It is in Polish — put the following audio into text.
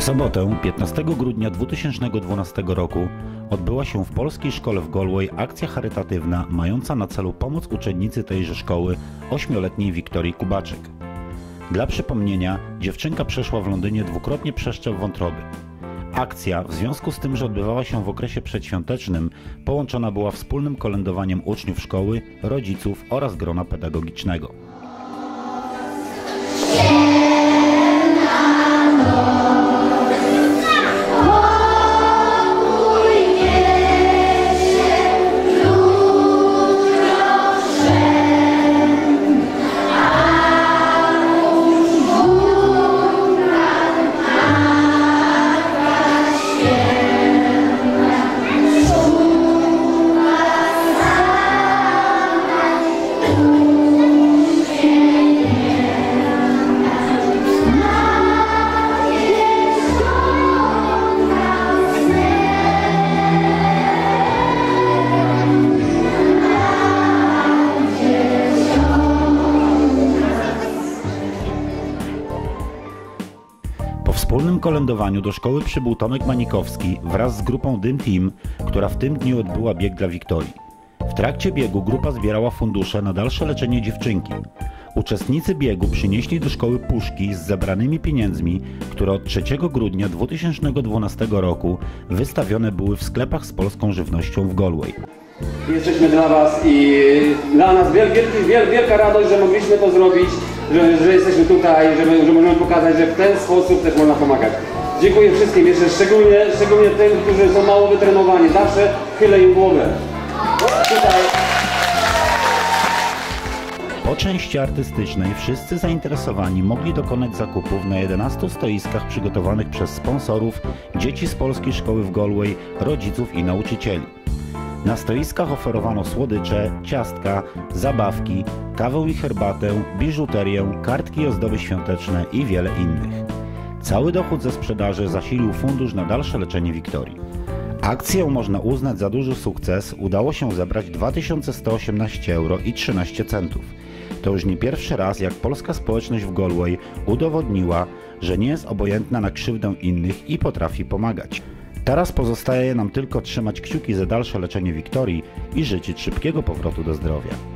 sobotę, 15 grudnia 2012 roku, odbyła się w Polskiej Szkole w Galway akcja charytatywna mająca na celu pomóc uczennicy tejże szkoły, 8-letniej Wiktorii Kubaczek. Dla przypomnienia, dziewczynka przeszła w Londynie dwukrotnie przeszczep wątroby. Akcja, w związku z tym, że odbywała się w okresie przedświątecznym, połączona była wspólnym kolędowaniem uczniów szkoły, rodziców oraz grona pedagogicznego. Po wspólnym kolędowaniu do szkoły przybył Tomek Manikowski wraz z grupą Dym Team, która w tym dniu odbyła bieg dla Wiktorii. W trakcie biegu grupa zbierała fundusze na dalsze leczenie dziewczynki. Uczestnicy biegu przynieśli do szkoły puszki z zebranymi pieniędzmi, które od 3 grudnia 2012 roku wystawione były w sklepach z polską żywnością w Galway. Jesteśmy dla Was i dla nas wielka radość, że mogliśmy to zrobić, że jesteśmy tutaj, że możemy pokazać, że w ten sposób też można pomagać. Dziękuję wszystkim, jeszcze szczególnie tym, którzy są mało wytrenowani. Zawsze chylę im głowę. Tutaj. Po części artystycznej wszyscy zainteresowani mogli dokonać zakupów na 11 stoiskach przygotowanych przez sponsorów, dzieci z Polskiej Szkoły w Galway, rodziców i nauczycieli. Na stoiskach oferowano słodycze, ciastka, zabawki, kawę i herbatę, biżuterię, kartki i ozdoby świąteczne i wiele innych. Cały dochód ze sprzedaży zasilił fundusz na dalsze leczenie Wiktorii. Akcję można uznać za duży sukces, udało się zebrać 2118 euro i 13 centów. To już nie pierwszy raz, jak polska społeczność w Galway udowodniła, że nie jest obojętna na krzywdę innych i potrafi pomagać. Teraz pozostaje nam tylko trzymać kciuki za dalsze leczenie Wiktorii i życzyć szybkiego powrotu do zdrowia.